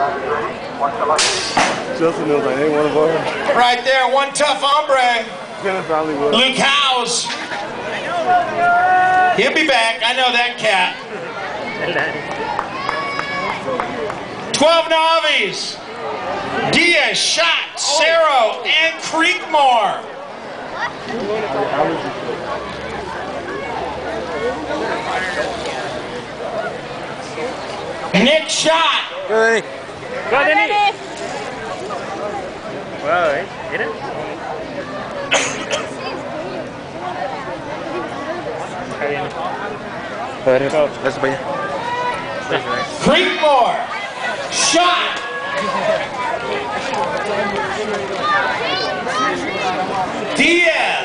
Justin knows I ain't one of them. Right there, one tough hombre. Luke Howes. He'll be back. I know that cat. 12 novice. Diaz, Shot, Cerro, and Creekmore. Nick Shot. Go, Danny. Wow, hit it? Creekmore. Shot. Diaz.